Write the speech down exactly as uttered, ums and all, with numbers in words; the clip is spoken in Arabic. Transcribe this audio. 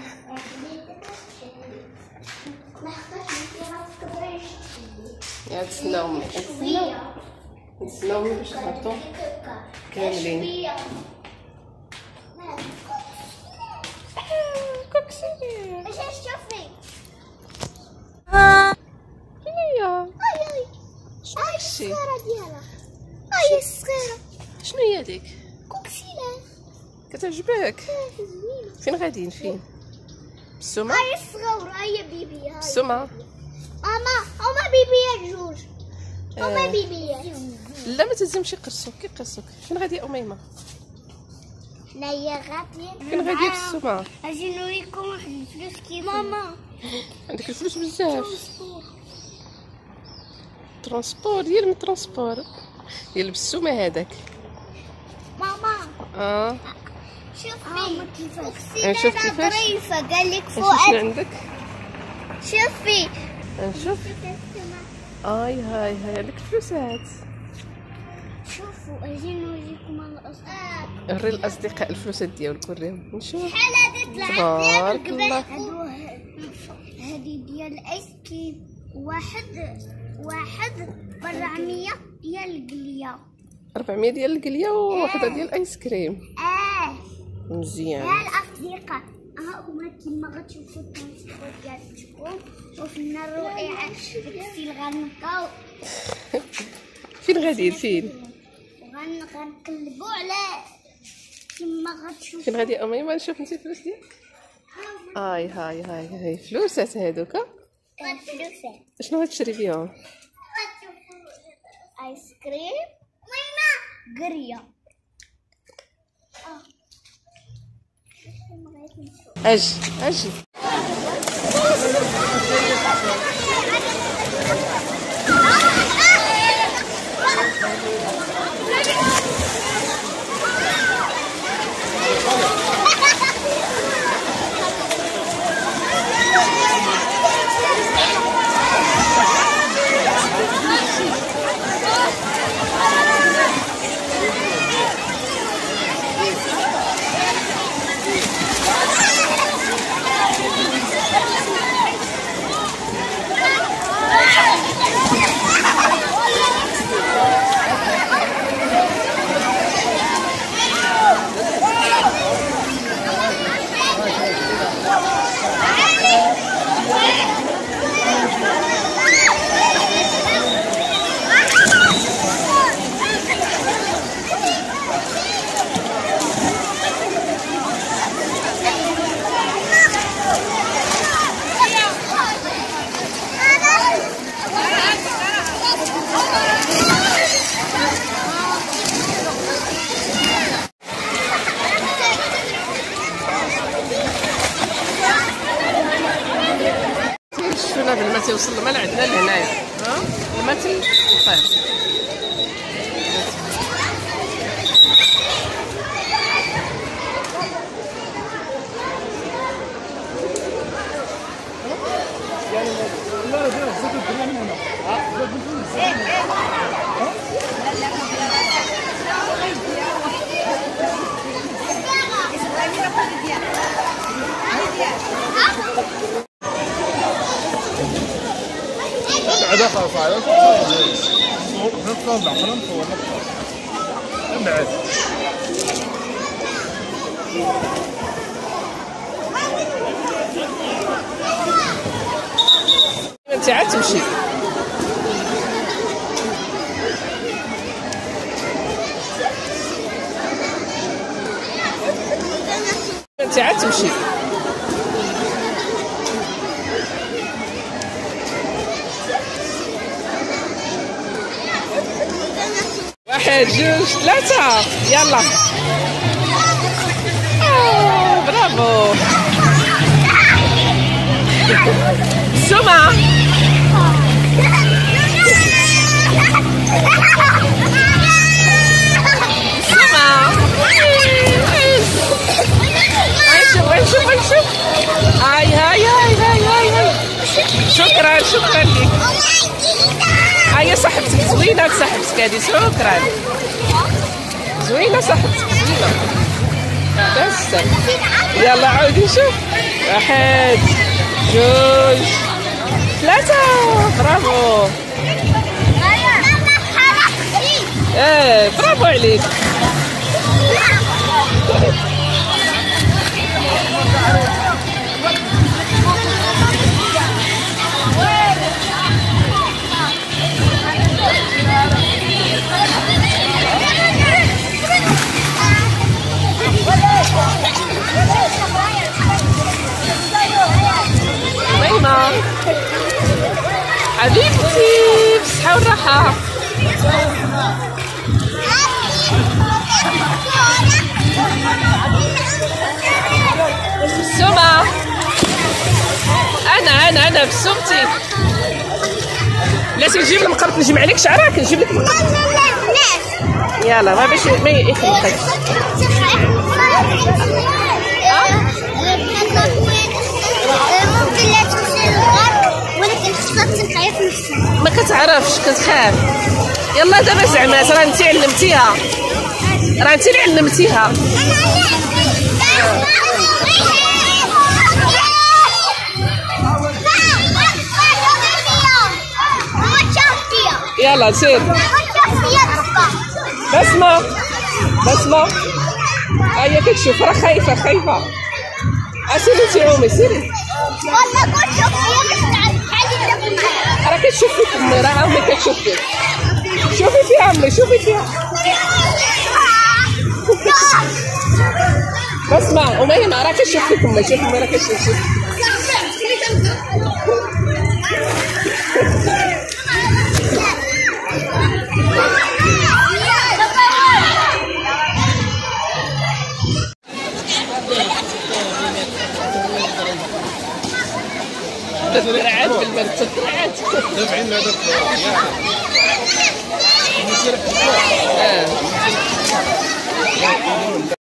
نتسناو نتسناو نتسناو باش نهبطو كاملين. كوكسي اش تشوفي؟ ها هي هاي هاي الصغيرة ديالها، هاي الصغيرة. شنو هي هذيك؟ كوكسيلة. كتعجبك؟ فين غاديين فين؟ بالسومة؟ هاي الصغيرة هي بيبي. هاي السومة. ماما هما بيبيات جوج. هما آه. بيبيات. لا ما تلزمش يقرصوك، كيقرصوك. فين غادي أميمة؟ حنايا غاديين. فين غادي في السومة؟ اجي نوريكم واحد الفلوس كيف. ماما عندك الفلوس بزاف. ترونسبور ديال من ترونسبور ديال بالسومة هذاك. ماما اه شوفي كيفاش نشوف كيفاش ظريفة. قال لك فؤاد شنو عندك؟ شوفي نشوف. اي هاي هاي عندك الفلوسات. شوفوا اجي نوريكم الاصدقاء. وري الاصدقاء الفلوسات ديالك وريهم نشوف. شحال هادي طلعت تبارك الله. هادي ديال الايس كريم. واحد واحد بربعمية ديال القلية. أربعمية ديال القلية وواحدة ديال الايس كريم. اه مزيان. يا الاصدقاء ها هما كيما غتشوفوا الترونسبور ديالكم. وفينا الرائعة داكشي غنبقاو. فين غاديين فين؟ غنقلبوا على كيما غتشوفوا. فين غادي أميمة نشوف انت الفلوس ديالك؟ هاي هاي هاي هاي فلوسات هادوك. فلوسات شنو غتشري بيهم؟ ايس كريم. ماما قريه. اجي اجي الماء يوصل الماء لعندنا لهنايا. ها الماء طيب عدا خلاص عيط نطلع خلينا نصور نبعد. انت عاد تمشي. انت عاد تمشي. واحد جوج ثلاثة يلا. أوه برافو. سمع سمع نشوف نشوف نشوف. هاي هاي هاي هاي هاي هاي. شكرا شكرا لك. هيا صاحبتك زوينة صاحبتك هذه. شكرا زوينة صاحبتك زوينة. بس يلا عاودي نشوف. واحد جوج ثلاثة. برافو. ايه برافو عليك. ميمة حبيبتي بالصحة والراحة. بسومة انا انا انا بسومتي. لا نجيب المقرط نجمع عليك شعرك نجيب لك المقرط. يلا ما باش ما يخلقك. ممكن لا تمشي للغرب ولكن خصك تلقايها في نفسها. ما كتعرفش كتخاف. يلا دابا زعما راه انت علمتيها راه انت اللي علمتيها. يلا سير. بسمة بسمة هيا كتشوف راه خايفة خايفة. اسيري انتي عومي سيري. راه كتشوف فيك امي راه امي كتشوف فيك. شوفي فيها امي شوفي فيها. بسمة أميمة راه كتشوف فيك امي شوف امي راه كتشوف فيك. تفرعات بالبرد تفرعات. تابعين هذا